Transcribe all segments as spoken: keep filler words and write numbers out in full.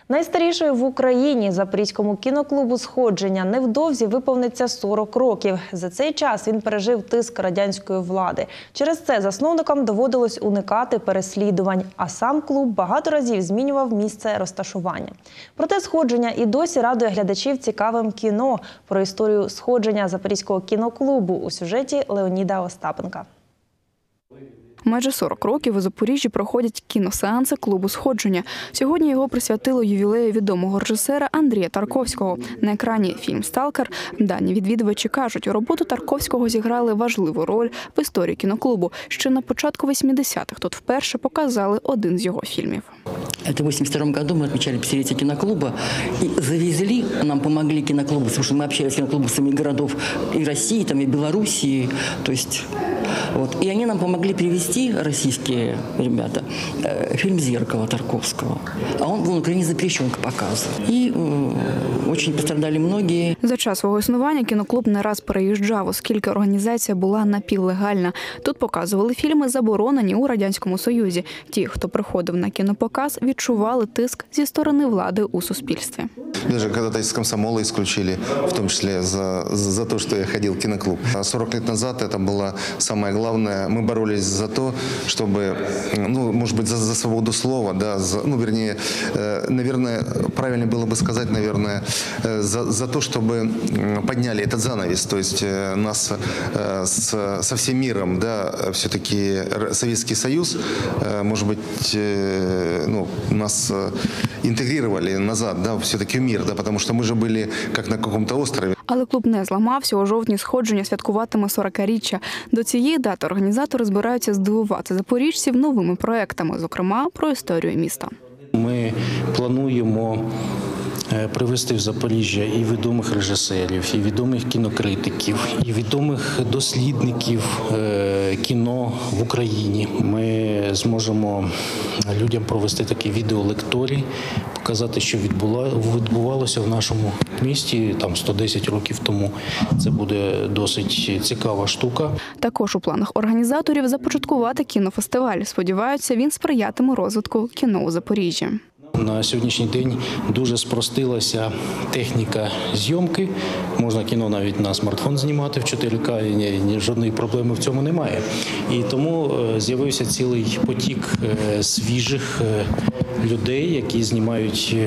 Найстарішою в Україні Запорізькому кіноклубу «Сходження» невдовзі виповниться сорок років. За цей час він пережив тиск радянської влади. Через це засновникам доводилось уникати переслідувань, а сам клуб багато разів змінював місце розташування. Проте «Сходження» і досі радує глядачів цікавим кіно. Про історію «Сходження» Запорізького кіноклубу у сюжеті Леоніда Остапенка. Майже сорок років у Запоріжжі проходять кіносеанси клубу «Сходження». Сьогодні його присвятили ювілею відомого режисера Андрія Тарковського. На екрані фільм «Сталкер». Дані відвідувачі кажуть, у роботу Тарковського зіграли важливу роль в історії кіноклубу. Ще на початку восьмидесятих тут вперше показали один з його фільмів. Это в восемьдесят втором году мы отмечали пятилетие киноклуба и завезли, нам помогли киноклубы, потому что мы общались с киноклубами городов и России, там, и Белоруссии, то есть, вот. И они нам помогли привезти, российские ребята, фильм «Зеркало» Тарковского. А он был на Украине запрещен к показу. И э, очень пострадали многие. За час свого існування кіноклуб не раз переїжджав, оскільки організація була напівлегальна. Тут показували фільми, заборонені у Радянському Союзі. Ті, хто приходив на кінопоказ, відчували тиск зі сторони влади у суспільстві. Даже когда-то из комсомола исключили, в том числе за, за то, что я ходил в киноклуб. сорок лет назад это было самое главное. Мы боролись за то, чтобы, ну, может быть, за, за свободу слова, да, за, ну, вернее, э, наверное, правильно было бы сказать, наверное, э, за, за то, чтобы подняли этот занавес, то есть э, нас э, с, со всем миром, да, все-таки Советский Союз, э, может быть, э, ну, нас э, интегрировали назад, да, все-таки в мир, да, потому что мы же были как на каком-то острове. Але клуб не зламався. У жовтні «Сходження» святкуватиме сорокаріччя. До цієї дати організатори збираються здивувати запоріжців новими проектами, зокрема, про історію міста. Ми плануємо привезти в Запоріжжя і відомих режисерів, і відомих кінокритиків, і відомих дослідників кіно в Україні. Ми зможемо людям провести такі відеолекторії, показати, що відбувалося в нашому місті там сто десять років тому. Це буде досить цікава штука. Також у планах організаторів започаткувати кінофестиваль. Сподіваються, він сприятиме розвитку кіно у Запоріжжі. На сьогоднішній день дуже спростилася техніка зйомки. Можна кіно навіть на смартфон знімати в чотири ка, і жодної проблеми в цьому немає. І тому з'явився цілий потік свіжих людей, які знімають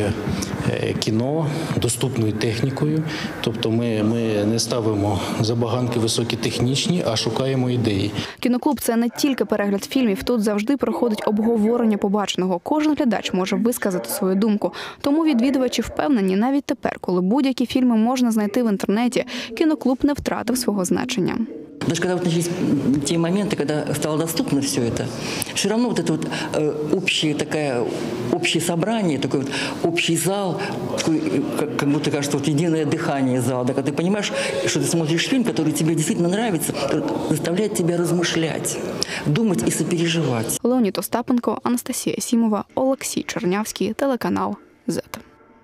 кіно доступною технікою. Тобто ми, ми не ставимо забаганки високі технічні, а шукаємо ідеї. Кіноклуб – це не тільки перегляд фільмів. Тут завжди проходить обговорення побаченого. Кожен глядач може висказати свою думку. Тому відвідувачі впевнені, навіть тепер, коли будь-які фільми можна знайти в інтернеті, кіноклуб не втратив свого значення. Даже когда вот начались те моменты, когда стало доступно все это, все равно вот это вот э, общее, такое, общее собрание, такой вот общий зал, такой, как, как будто кажется, вот единое дыхание зала, да, когда ты понимаешь, что ты смотришь фильм, который тебе действительно нравится, заставляет тебя размышлять, думать и сопереживать. Леонід Остапенко, Анастасія Сімова, Олексій Чернявський, телеканал «Зет».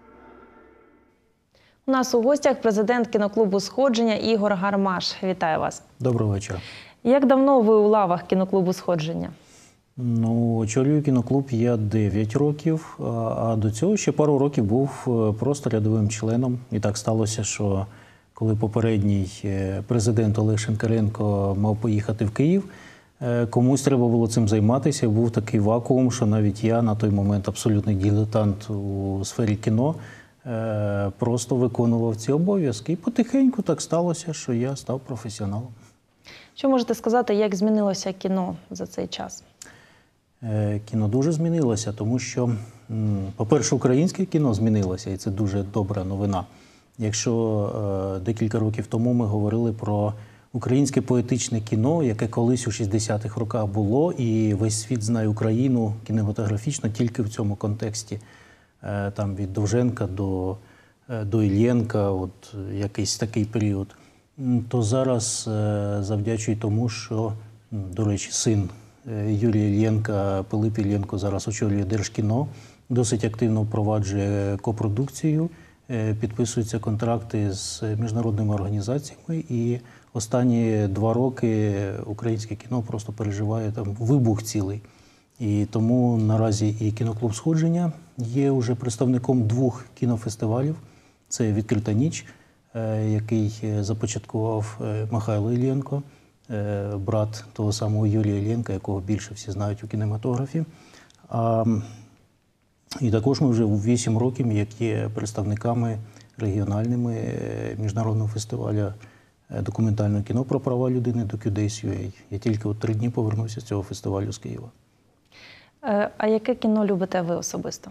У нас у гостях президент кіноклубу «Сходження» Ігор Гармаш. Вітаю вас. Доброго вечора. Як давно ви у лавах кіноклубу «Сходження»? Ну, очолюю кіноклуб я дев'ять років, а до цього ще пару років був просто рядовим членом. І так сталося, що коли попередній президент Олег Шенкаренко мав поїхати в Київ, комусь треба було цим займатися. Був такий вакуум, що навіть я, на той момент абсолютний дилетант у сфері кіно, просто виконував ці обов'язки. І потихеньку так сталося, що я став професіоналом. Що можете сказати, як змінилося кіно за цей час? Кіно дуже змінилося, тому що, по-перше, українське кіно змінилося, і це дуже добра новина. Якщо декілька років тому ми говорили про українське поетичне кіно, яке колись у шістдесятих роках було, і весь світ знає Україну кінематографічно тільки в цьому контексті. Там від Довженка до, до Іллєнка, от якийсь такий період, то зараз завдячує тому, що, до речі, син Юрія Іллєнка, Пилип Іллєнко, зараз очолює Держкіно, досить активно впроваджує копродукцію, підписуються контракти з міжнародними організаціями, і останні два роки українське кіно просто переживає там вибух цілий. І тому наразі і кіноклуб «Сходження» є вже представником двох кінофестивалів. Це «Відкрита ніч», який започаткував Михайло Іллєнко, брат того самого Юрія Іллєнка, якого більше всі знають у кінематографі. А, і також ми вже вісім років, як є представниками регіональними міжнародного фестивалю документального кіно про права людини «Docu-Days.ua». Я тільки от три дні повернувся з цього фестивалю з Києва. А яке кіно любите ви особисто?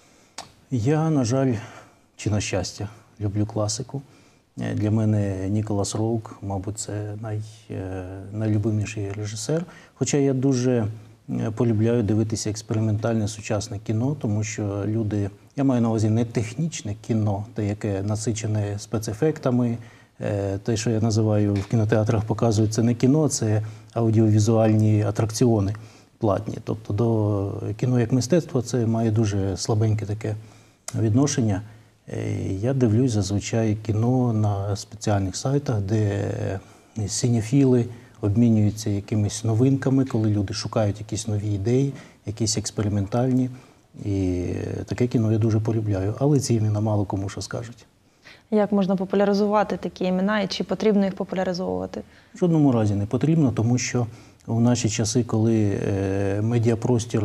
Я, на жаль, чи на щастя, люблю класику. Для мене Ніколас Роук, мабуть, це най, найлюбиміший режисер. Хоча я дуже полюбляю дивитися експериментальне сучасне кіно, тому що люди, я маю на увазі не технічне кіно, те, яке насичене спецефектами, те, що я називаю в кінотеатрах, показують, це не кіно, це аудіовізуальні атракціони платні. Тобто до кіно як мистецтво це має дуже слабеньке таке відношення. Я дивлюсь зазвичай кіно на спеціальних сайтах, де синефіли обмінюються якимись новинками, коли люди шукають якісь нові ідеї, якісь експериментальні. І таке кіно я дуже полюбляю. Але ці імена мало кому що скажуть. Як можна популяризувати такі імена і чи потрібно їх популяризовувати? В жодному разі не потрібно, тому що у наші часи, коли медіапростір,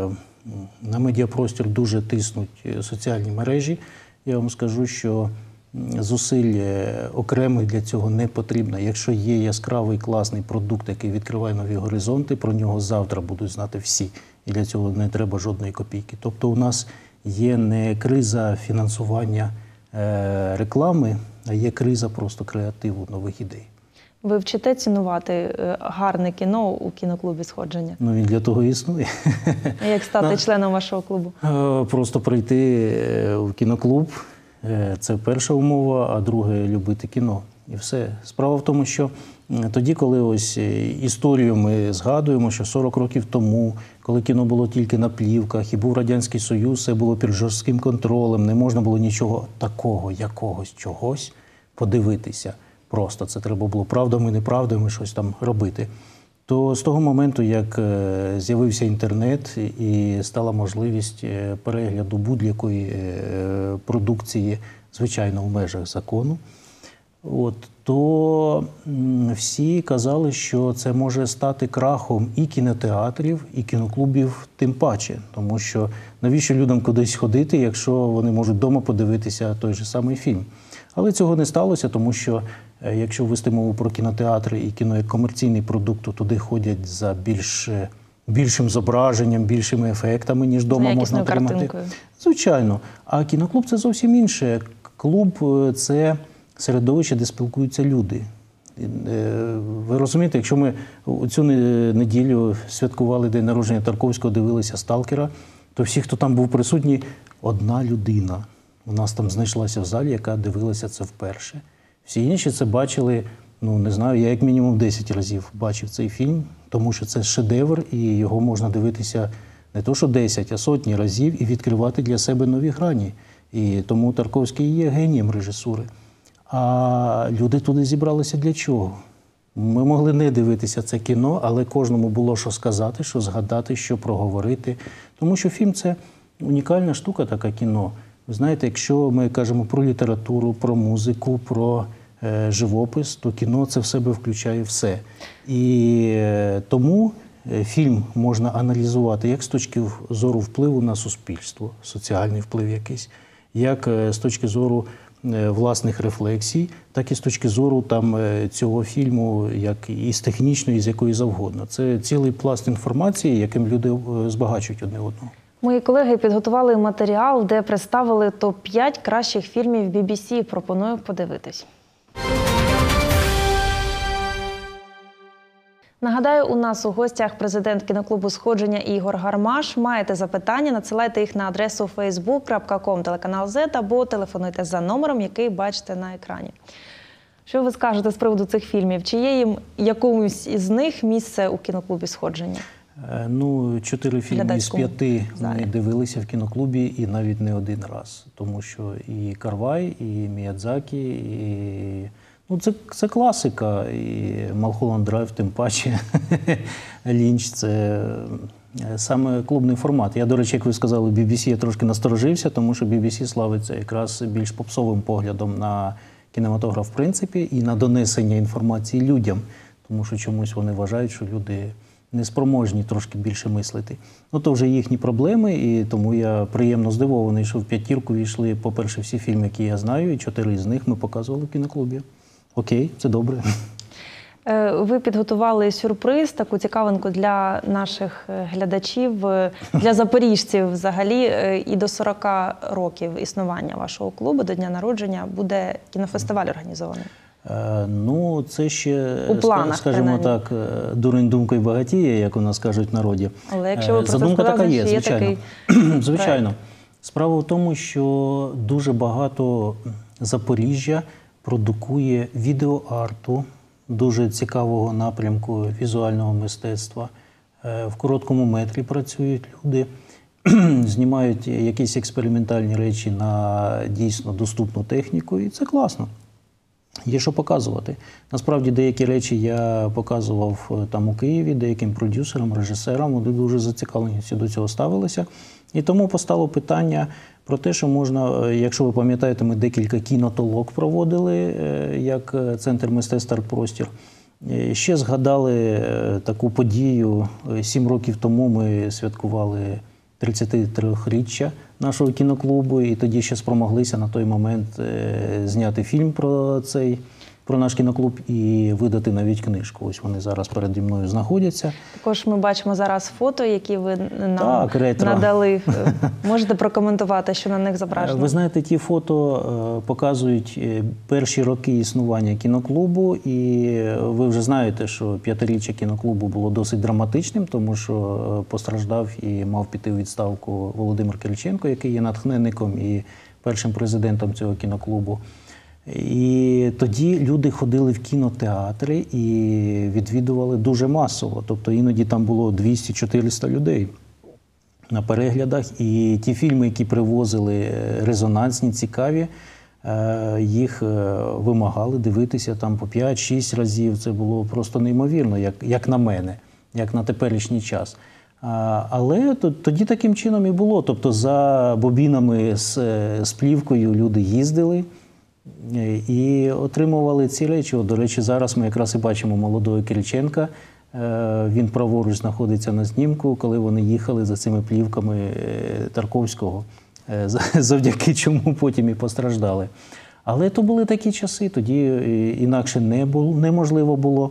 на медіапростір дуже тиснуть соціальні мережі, я вам скажу, що зусиль окремих для цього не потрібно. Якщо є яскравий, класний продукт, який відкриває нові горизонти, про нього завтра будуть знати всі. І для цього не треба жодної копійки. Тобто у нас є не криза фінансування реклами, а є криза просто креативу, нових ідей. Ви вчите цінувати гарне кіно у кіноклубі «Сходження»? Ну, він для того і існує. А як стати членом вашого клубу? Просто прийти в кіноклуб – це перша умова, а друге – любити кіно. І все. Справа в тому, що тоді, коли ось історію ми згадуємо, що сорок років тому, коли кіно було тільки на плівках, і був Радянський Союз, все було під жорстким контролем, не можна було нічого такого, якогось, чогось подивитися. Просто це треба було правдами, неправдами щось там робити. То з того моменту, як з'явився інтернет і стала можливість перегляду будь-якої продукції, звичайно, в межах закону, от, то всі казали, що це може стати крахом і кінотеатрів, і кіноклубів тим паче. Тому що навіщо людям кудись ходити, якщо вони можуть вдома подивитися той же самий фільм. Але цього не сталося, тому що якщо вести мову про кінотеатри і кіно як комерційний продукт, то туди ходять за більш, більшим зображенням, більшими ефектами, ніж вдома можна отримати. Картинкою. Звичайно. А кіноклуб – це зовсім інше. Клуб – це середовище, де спілкуються люди. Ви розумієте, якщо ми цю неділю святкували день народження Тарковського, дивилися «Сталкера», то всі, хто там був присутній, одна людина. У нас там знайшлася в залі, яка дивилася це вперше. Всі інші це бачили, ну, не знаю, я як мінімум десять разів бачив цей фільм, тому що це шедевр, і його можна дивитися не то що десять, а сотні разів і відкривати для себе нові грані. І тому Тарковський є генієм режисури. А люди туди зібралися для чого? Ми могли не дивитися це кіно, але кожному було що сказати, що згадати, що проговорити. Тому що фільм – це унікальна штука, така кіно. Ви знаєте, якщо ми кажемо про літературу, про музику, про е, живопис, то кіно це в себе включає все. І е, тому фільм можна аналізувати як з точки зору впливу на суспільство, соціальний вплив якийсь, як е, з точки зору е, власних рефлексій, так і з точки зору там, е, цього фільму, як і з технічної, і з якої завгодно. Це цілий пласт інформації, яким люди е, збагачують одне одного. Мої колеги підготували матеріал, де представили топ п'ять кращих фільмів бі бі сі. Пропоную подивитись. Нагадаю, у нас у гостях президент кіноклубу «Сходження» Ігор Гармаш. Маєте запитання, надсилайте їх на адресу фейсбук крапка ком телеканал зет або телефонуйте за номером, який бачите на екрані. Що ви скажете з приводу цих фільмів? Чи є їм якомусь із них місце у кіноклубі «Сходження»? Ну, чотири фільми з п'яти ми дивилися в кіноклубі і навіть не один раз. Тому що і Карвай, і Міядзакі, і... Ну, це, це класика, і Малхолланд Драйв тим паче. Лінч – це саме клубний формат. Я, до речі, як ви сказали, бі бі сі я трошки насторожився, тому що бі бі сі славиться якраз більш попсовим поглядом на кінематограф в принципі і на донесення інформації людям, тому що чомусь вони вважають, що люди неспроможні трошки більше мислити. Ну, то вже їхні проблеми, і тому я приємно здивований, що в п'ятірку війшли, по-перше, всі фільми, які я знаю, і чотири з них ми показували в кіноклубі. Окей, це добре. Ви підготували сюрприз, таку цікавинку для наших глядачів, для запоріжців взагалі. І до сорока років існування вашого клубу, до дня народження, буде кінофестиваль організований. Е, ну, це ще, У планах, скажімо принаймні. так, дурень думкою багатіє, як у нас кажуть в народі. Але якщо ви про це Задумка сказали, така є, значить, є звичайно. такий Звичайно. Справа в тому, що дуже багато Запоріжжя продукує відеоарту, дуже цікавого напрямку візуального мистецтва. Е, В короткому метрі працюють люди, знімають якісь експериментальні речі на дійсно доступну техніку, і це класно. Є що показувати. Насправді, деякі речі я показував там у Києві, деяким продюсерам, режисерам, вони дуже зацікавлені до цього ставилися. І тому постало питання про те, що можна, якщо ви пам'ятаєте, ми декілька кінотолок проводили, як Центр мистецтв «Арт-простір». Ще згадали таку подію. Сім років тому ми святкували тридцятитриріччя нашого кіноклубу, і тоді ще спромоглися на той момент зняти фільм про цей, про наш кіноклуб і видати навіть книжку. Ось вони зараз переді мною знаходяться. Також ми бачимо зараз фото, які ви нам Так, ретро. надали. Можете прокоментувати, що на них зображено? Ви знаєте, ті фото показують перші роки існування кіноклубу, і ви вже знаєте, що п'ятиріччя кіноклубу було досить драматичним, тому що постраждав і мав піти у відставку Володимир Кириченко, який є натхненником і першим президентом цього кіноклубу. І тоді люди ходили в кінотеатри і відвідували дуже масово. Тобто іноді там було двісті-чотириста людей на переглядах. І ті фільми, які привозили резонансні, цікаві, їх вимагали дивитися там по п'ять-шість разів. Це було просто неймовірно, як, як на мене, як на теперішній час. Але тоді таким чином і було. Тобто за бобінами з, з плівкою люди їздили і отримували ці речі. От, до речі, зараз ми якраз і бачимо молодого Кириченка. Він праворуч знаходиться на знімку, коли вони їхали за цими плівками Тарковського, завдяки чому потім і постраждали. Але то були такі часи, тоді інакше не було, неможливо було.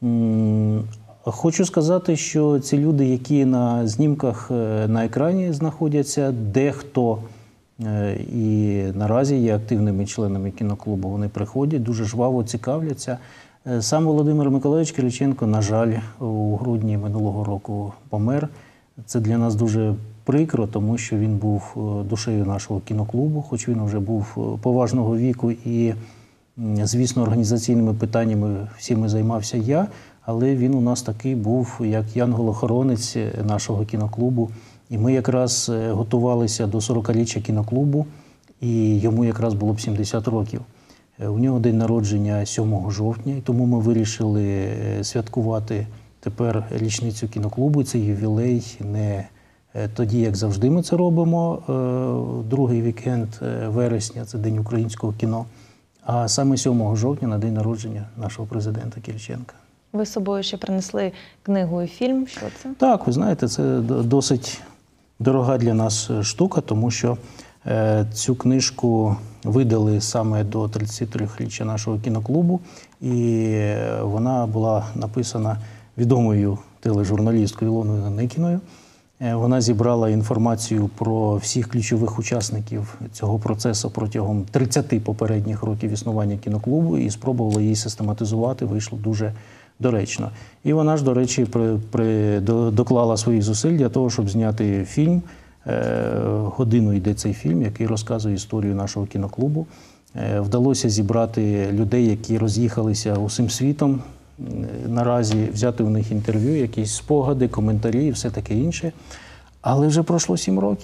Хочу сказати, що ці люди, які на знімках на екрані знаходяться, дехто і наразі є активними членами кіноклубу, вони приходять, дуже жваво цікавляться. Сам Володимир Миколайович Кириченко, на жаль, у грудні минулого року помер. Це для нас дуже прикро, тому що він був душею нашого кіноклубу, хоч він вже був поважного віку і, звісно, організаційними питаннями всіми займався я, але він у нас такий був, як янгол-охоронець нашого кіноклубу. І ми якраз готувалися до сорокаріччя кіноклубу, і йому якраз було б сімдесят років. У нього день народження сьомого жовтня, і тому ми вирішили святкувати тепер річницю кіноклубу. Це ювілей не тоді, як завжди ми це робимо, другий вікенд вересня, це День українського кіно, а саме сьомого жовтня на день народження нашого президента Кириченка. Ви з собою ще принесли книгу і фільм. Що це? Так, ви знаєте, це досить дорога для нас штука, тому що е, цю книжку видали саме до тридцятитриріччя нашого кіноклубу, і вона була написана відомою тележурналісткою Ілоною Наникіною. Е, вона зібрала інформацію про всіх ключових учасників цього процесу протягом тридцяти попередніх років існування кіноклубу і спробувала її систематизувати, вийшло дуже доречно. І вона ж, до речі, при, при, до, доклала своїх зусиль для того, щоб зняти фільм. Е, годину йде цей фільм, який розказує історію нашого кіноклубу. Е, вдалося зібрати людей, які роз'їхалися усім світом, е, наразі взяти у них інтерв'ю, якісь спогади, коментарі і все таке інше. Але вже пройшло сім років.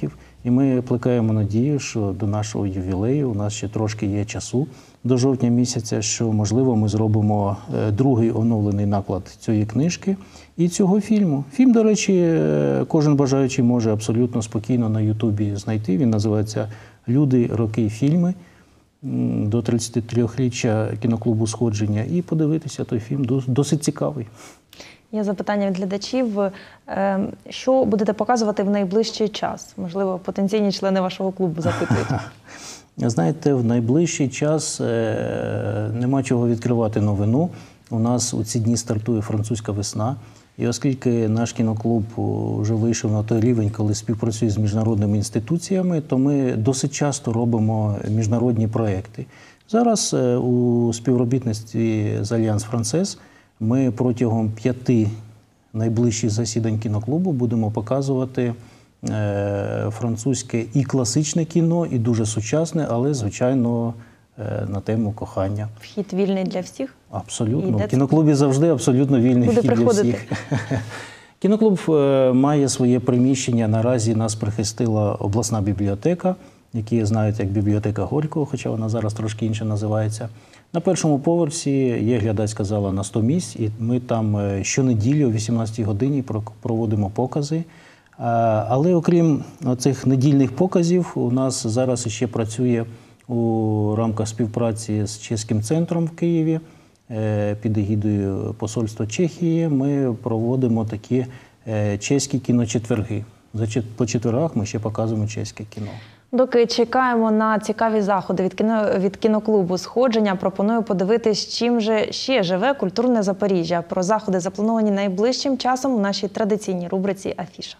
І ми плекаємо надію, що до нашого ювілею у нас ще трошки є часу до жовтня місяця, що, можливо, ми зробимо другий оновлений наклад цієї книжки і цього фільму. Фільм, до речі, кожен бажаючий може абсолютно спокійно на Ютубі знайти. Він називається «Люди, роки, фільми» до тридцятитриріччя кіноклубу «Сходження» і подивитися той фільм. Досить цікавий. Є запитання від глядачів. Що будете показувати в найближчий час? Можливо, потенційні члени вашого клубу запитують. Знаєте, в найближчий час нема чого відкривати новину. У нас у ці дні стартує французька весна. І оскільки наш кіноклуб вже вийшов на той рівень, коли співпрацює з міжнародними інституціями, то ми досить часто робимо міжнародні проекти. Зараз у співробітництві з Альянс Франсес ми протягом п'яти найближчих засідань кіноклубу будемо показувати французьке і класичне кіно, і дуже сучасне, але, звичайно, на тему кохання. Вхід вільний для всіх? Абсолютно. В кіноклубі завжди абсолютно вільний вхід для всіх. Кіноклуб має своє приміщення. Наразі нас прихистила обласна бібліотека, які знають як бібліотека Горького, хоча вона зараз трошки інше називається. На першому поверсі є глядацька зала на сто місць, і ми там щонеділі о вісімнадцятій годині проводимо покази. Але окрім цих недільних показів, у нас зараз ще працює у рамках співпраці з Чеським центром в Києві під егідою Посольства Чехії. Ми проводимо такі чеські кіночетверги. По четвергах ми ще показуємо чеське кіно. Доки чекаємо на цікаві заходи від, кіно, від кіноклубу «Сходження», пропоную подивитись, чим же ще живе культурне Запоріжжя. Про заходи, заплановані найближчим часом, у нашій традиційній рубриці «Афіша».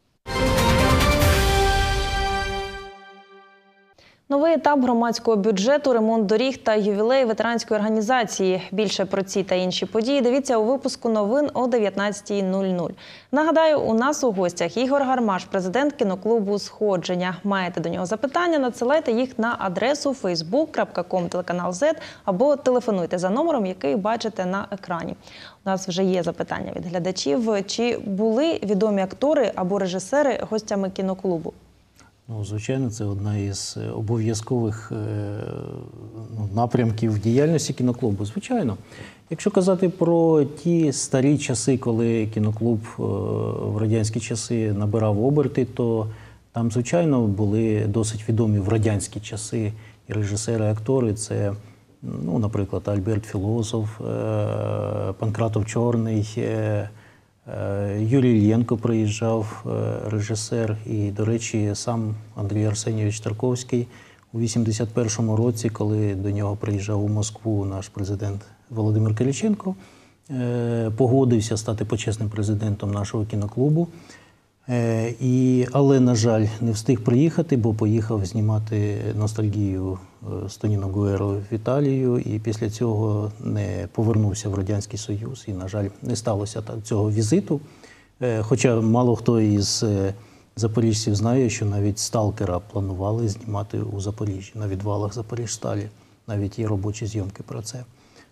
Новий етап громадського бюджету, ремонт доріг та ювілей ветеранської організації. Більше про ці та інші події дивіться у випуску новин о дев'ятнадцятій нуль нуль. Нагадаю, у нас у гостях Ігор Гармаш, президент кіноклубу «Сходження». Маєте до нього запитання, надсилайте їх на адресу фейсбук крапка ком телеканал зет або телефонуйте за номером, який бачите на екрані. У нас вже є запитання від глядачів. Чи були відомі актори або режисери гостями кіноклубу? Ну, звичайно, це одна із обов'язкових ну, напрямків діяльності кіноклубу. Звичайно. Якщо казати про ті старі часи, коли кіноклуб в радянські часи набирав оберти, то там, звичайно, були досить відомі в радянські часи і режисери, і актори. Це, ну, наприклад, Альберт Філософ, Панкратов Чорний, Юрій Ільєнко приїжджав, режисер, і, до речі, сам Андрій Арсенійович Тарковський у вісімдесят першому році, коли до нього приїжджав у Москву наш президент Володимир Кириченко, погодився стати почесним президентом нашого кіноклубу. І, але, на жаль, не встиг приїхати, бо поїхав знімати «Ностальгію» з Тоніно Гуеро в Італію, і після цього не повернувся в Радянський Союз, і, на жаль, не сталося цього візиту. Хоча мало хто із запоріжців знає, що навіть «Сталкера» планували знімати у Запоріжжі, на відвалах Запоріжсталі. Навіть є робочі зйомки про це.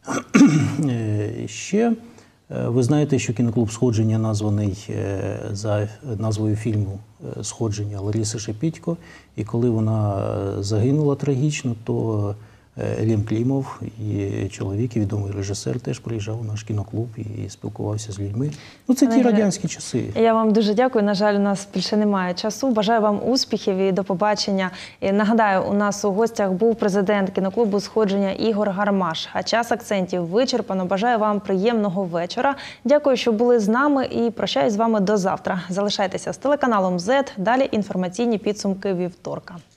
Ще ви знаєте, що кіноклуб «Сходження» названий за назвою фільму «Сходження» Лариси Шепітько. І коли вона загинула трагічно, то Елім Клімов, і чоловік, і відомий режисер, теж приїжджав у наш кіноклуб і спілкувався з людьми. Ну, це ті радянські часи. Я вам дуже дякую. На жаль, у нас більше немає часу. Бажаю вам успіхів і до побачення. І нагадаю, у нас у гостях був президент кіноклубу «Сходження» Ігор Гармаш. А час акцентів вичерпано. Бажаю вам приємного вечора. Дякую, що були з нами, і прощаюсь з вами до завтра. Залишайтеся з телеканалом зет. Далі інформаційні підсумки вівторка.